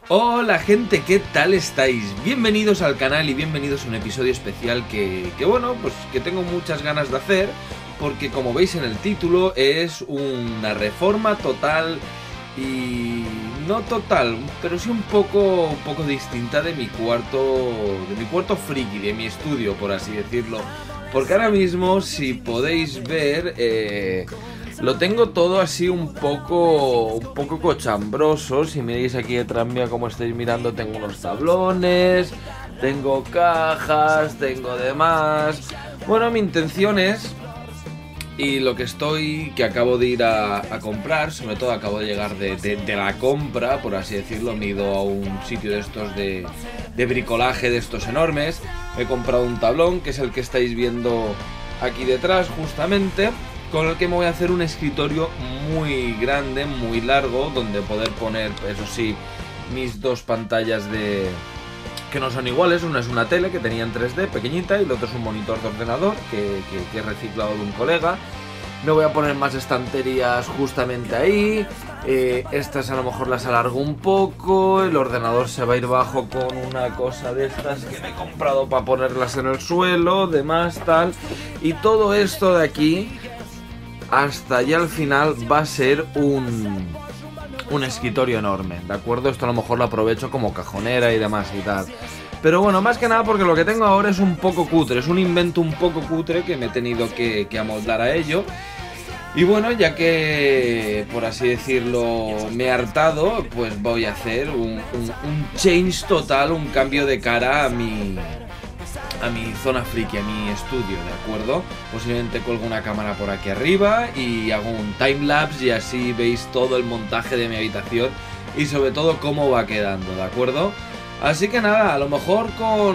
Hola gente, ¿qué tal estáis? Bienvenidos al canal y bienvenidos a un episodio especial que tengo muchas ganas de hacer, porque como veis en el título es una reforma total y no total, pero sí un poco distinta de mi cuarto friki, de mi estudio, por así decirlo. Porque ahora mismo, si podéis ver, lo tengo todo así un poco cochambroso. Si miráis aquí detrás mía, como estáis mirando, tengo unos tablones, tengo cajas, tengo demás. Bueno, mi intención es, y lo que acabo de ir a comprar, sobre todo acabo de llegar de la compra, por así decirlo. Me he ido a un sitio de estos de bricolaje, de estos enormes. Me he comprado un tablón, que es el que estáis viendo aquí detrás justamente, con el que me voy a hacer un escritorio muy grande, muy largo, donde poder poner, eso sí, mis dos pantallas que no son iguales. Una es una tele que tenía en 3D, pequeñita, y el otro es un monitor de ordenador que he reciclado de un colega. Me voy a poner más estanterías justamente ahí. Estas a lo mejor las alargo un poco. El ordenador se va a ir bajo con una cosa de estas que me he comprado para ponerlas en el suelo, demás, tal. Y todo esto de aquí, hasta allá al final, va a ser un escritorio enorme, ¿de acuerdo? Esto a lo mejor lo aprovecho como cajonera y demás y tal. Pero bueno, más que nada porque lo que tengo ahora es un poco cutre, es un invento un poco cutre que me he tenido que amoldar a ello. Y bueno, ya que, por así decirlo, me he hartado, pues voy a hacer un change total, un cambio de cara a mi zona friki, a mi estudio, ¿de acuerdo? Posiblemente cuelgo una cámara por aquí arriba y hago un timelapse y así veis todo el montaje de mi habitación y sobre todo cómo va quedando, ¿de acuerdo? Así que nada, a lo mejor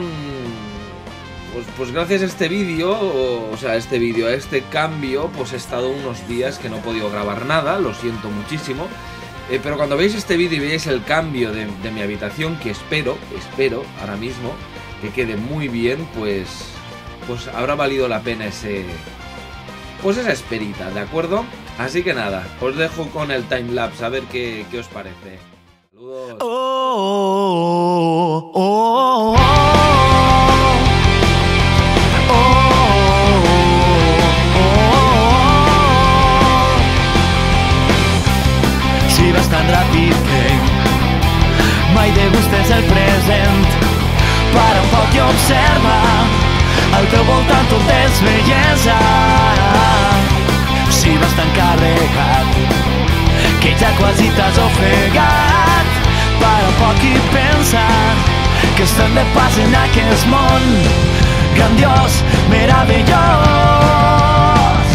pues gracias a este vídeo, a este cambio, pues he estado unos días que no he podido grabar nada, lo siento muchísimo. Pero cuando veis este vídeo y veáis el cambio de mi habitación, que espero ahora mismo que quede muy bien, pues habrá valido la pena esa esperita, ¿de acuerdo? Así que nada, os dejo con el timelapse a ver qué os parece. Saludos. Si vas tan ràpid que mai degustes el present, para un poc i observa al teu voltant tot és bellesa. Si vas tan carregat que ja quasi t'has ofegat, para un poc i pensa que estem de pas en aquest món grandiós, meravellós.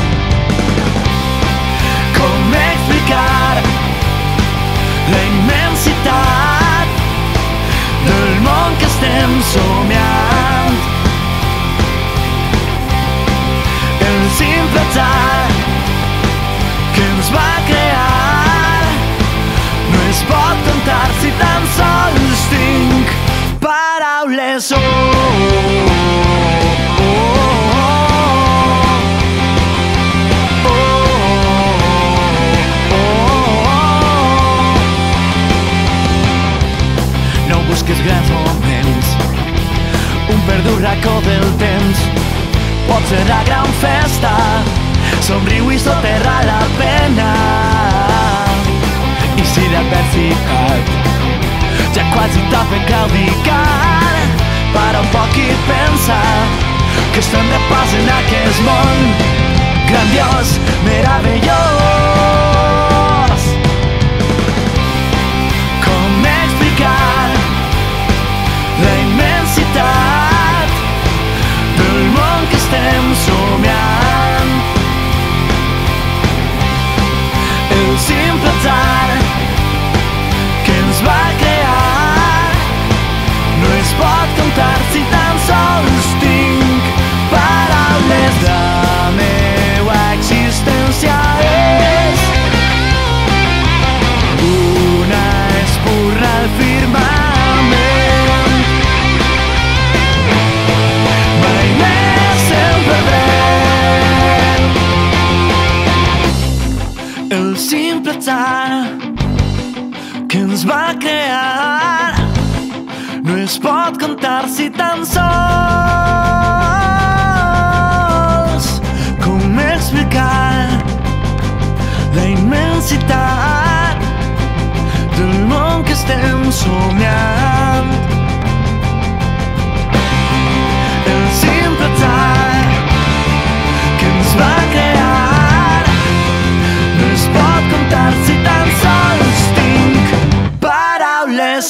Com explicar la immensitat del món que estem somiant? El simple atzar que ens va crear no es pot contar si tan sols tinc paraules. No busques grans moments, un perdut racó del temps, pot ser la gran festa, somriu i soterra la pena. I si l'adversitat ja quasi t'ha fet claudicar, para un poc i pensa que estem de pas en aquest món grandiós, meravellós. Com explicar la immensitat del món que estem somiant? El simple atzar que ens va crear no es pot contar si tan sols tinc paraules. La meua existència és crear no es pot contar-s'hi tan sols. Com explicar la immensitat del món que estem somiant? El simple atzar que ens va crear no es pot contar-s'hi tan sols. Tinc paraules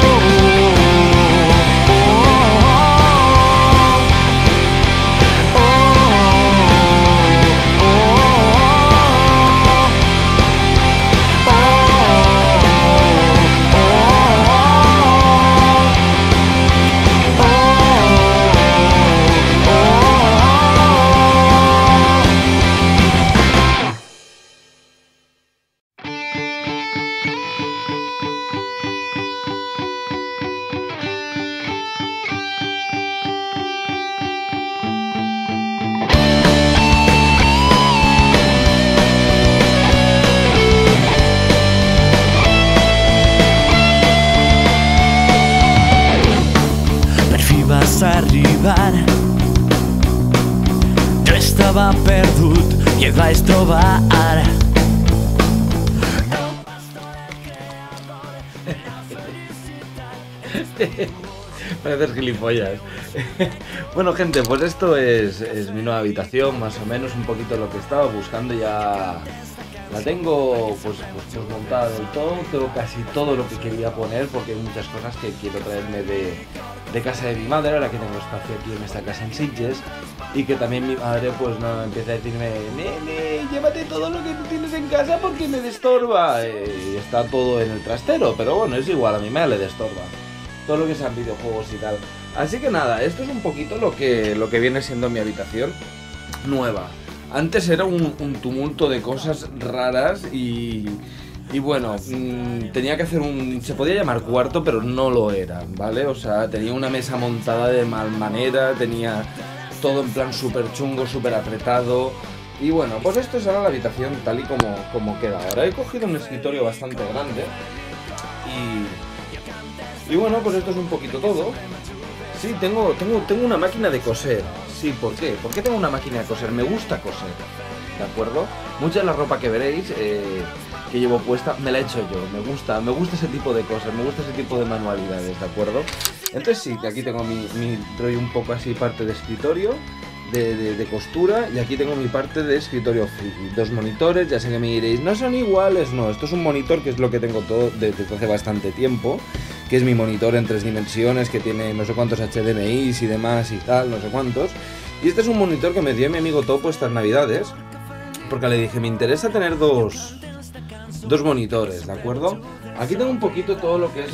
arribar. Jo estava perdut i et vaig trobar. Pareces gilipollas. Bueno, gente, pues esto es mi nueva habitación, más o menos, un poquito lo que estaba buscando. Ya la tengo pues montada del todo. Tengo casi todo lo que quería poner, porque hay muchas cosas que quiero traerme de casa de mi madre, ahora que tengo espacio aquí en esta casa en Sitges, y que también mi madre pues no empieza a decirme: nene, llévate todo lo que tú tienes en casa porque me destorba. Y está todo en el trastero, pero bueno, es igual, a mi madre le destorba todo lo que sean videojuegos y tal. Así que nada, esto es un poquito lo que viene siendo mi habitación nueva. Antes era un tumulto de cosas raras y bueno, tenía que hacer se podía llamar cuarto, pero no lo era, ¿vale? O sea, tenía una mesa montada de mal manera, tenía todo en plan súper chungo, súper apretado. Y bueno, pues esto es ahora la habitación tal y como queda ahora. He cogido un escritorio bastante grande y bueno, pues esto es un poquito todo. Sí, tengo una máquina de coser. Sí, ¿por qué? ¿Por qué tengo una máquina de coser? Me gusta coser, ¿de acuerdo? Mucha de la ropa que veréis que llevo puesta me la he hecho yo. Me gusta ese tipo de cosas, me gusta ese tipo de manualidades, ¿de acuerdo? Entonces sí, que aquí tengo mi rollo un poco así, parte de escritorio, de costura, y aquí tengo mi parte de escritorio friki. Dos monitores, ya sé que me diréis, no son iguales. No, esto es un monitor que es lo que tengo todo desde hace bastante tiempo, que es mi monitor en 3 dimensiones, que tiene no sé cuántos HDMI y demás y tal, no sé cuántos. Y este es un monitor que me dio mi amigo Topo estas navidades, porque le dije, me interesa tener dos monitores, ¿de acuerdo? Aquí tengo un poquito todo lo que es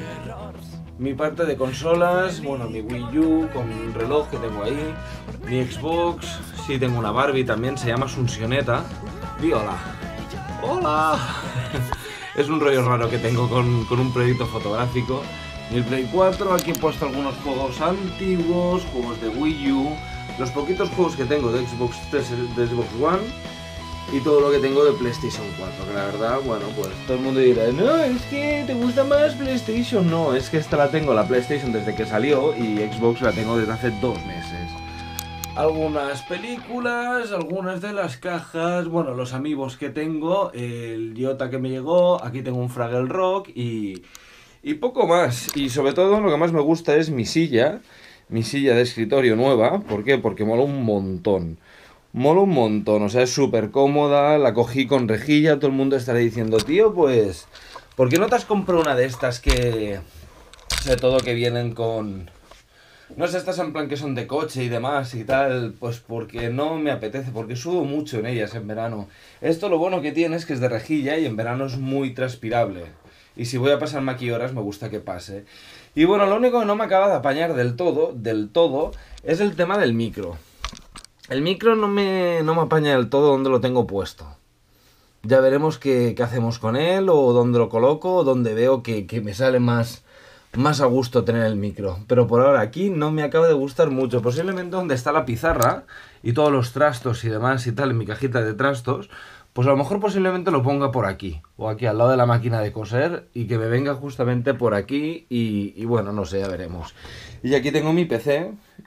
mi parte de consolas, bueno, mi Wii U con un reloj que tengo ahí, mi Xbox, sí tengo una Barbie también, se llama Asuncioneta. Di hola. ¡Hola! Es un rollo raro que tengo con un proyecto fotográfico. Y el Play 4, aquí he puesto algunos juegos antiguos, juegos de Wii U, los poquitos juegos que tengo de Xbox 3, de Xbox One, y todo lo que tengo de PlayStation 4, que la verdad, bueno, pues todo el mundo dirá, no, es que te gusta más PlayStation. No, es que esta la tengo, la PlayStation, desde que salió, y Xbox la tengo desde hace 2 meses. Algunas películas, algunas de las cajas, bueno, los amigos que tengo, el Iota que me llegó, aquí tengo un Fraggle Rock y poco más. Y sobre todo lo que más me gusta es mi silla de escritorio nueva. ¿Por qué? Porque mola un montón. Mola un montón, o sea, es súper cómoda, la cogí con rejilla, todo el mundo estará diciendo, tío, pues, ¿por qué no te has comprado una de estas que, sobre todo que vienen con, no sé, estas en plan que son de coche y demás y tal? Pues porque no me apetece, porque sudo mucho en ellas en verano. Esto lo bueno que tiene es que es de rejilla y en verano es muy transpirable. Y si voy a pasarme aquí horas me gusta que pase. Y bueno, lo único que no me acaba de apañar del todo, es el tema del micro. El micro no me apaña del todo donde lo tengo puesto. Ya veremos qué hacemos con él, o dónde lo coloco, o dónde veo que me sale más a gusto tener el micro. Pero por ahora aquí no me acaba de gustar mucho. Posiblemente donde está la pizarra y todos los trastos y demás y tal, en mi cajita de trastos, pues a lo mejor posiblemente lo ponga por aquí, o aquí al lado de la máquina de coser, y que me venga justamente por aquí, y bueno, no sé, ya veremos. Y aquí tengo mi PC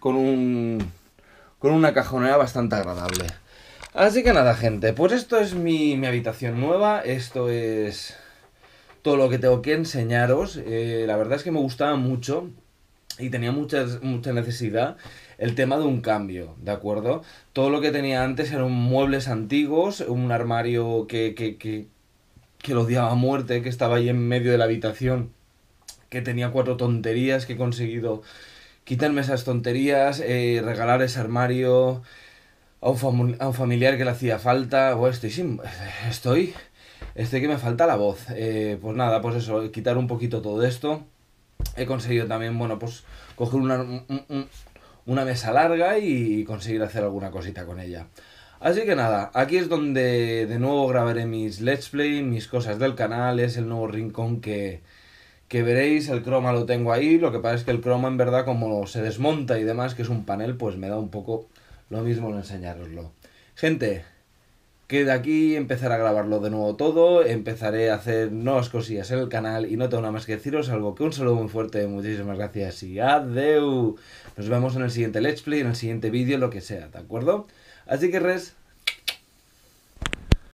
con una cajonera bastante agradable. Así que nada, gente, pues esto es mi habitación nueva, esto es todo lo que tengo que enseñaros. La verdad es que me gustaba mucho y tenía mucha necesidad el tema de un cambio, ¿de acuerdo? Todo lo que tenía antes eran muebles antiguos, un armario que lo odiaba a muerte, que estaba ahí en medio de la habitación, que tenía 4 tonterías, que he conseguido quitarme esas tonterías, regalar ese armario a un familiar que le hacía falta. Bueno, estoy que me falta la voz. Pues nada, pues eso, quitar un poquito todo esto. He conseguido también, bueno, pues coger una mesa larga y conseguir hacer alguna cosita con ella. Así que nada, aquí es donde de nuevo grabaré mis Let's Play, mis cosas del canal, es el nuevo rincón que veréis. El croma lo tengo ahí, lo que pasa es que el croma en verdad como se desmonta y demás, que es un panel, pues me da un poco lo mismo en enseñároslo. Gente, que de aquí empezaré a grabarlo de nuevo todo, empezaré a hacer nuevas cosillas en el canal y no tengo nada más que deciros, salvo que un saludo muy fuerte, muchísimas gracias y adeu. Nos vemos en el siguiente Let's Play, en el siguiente vídeo, lo que sea, ¿de acuerdo? Así que res,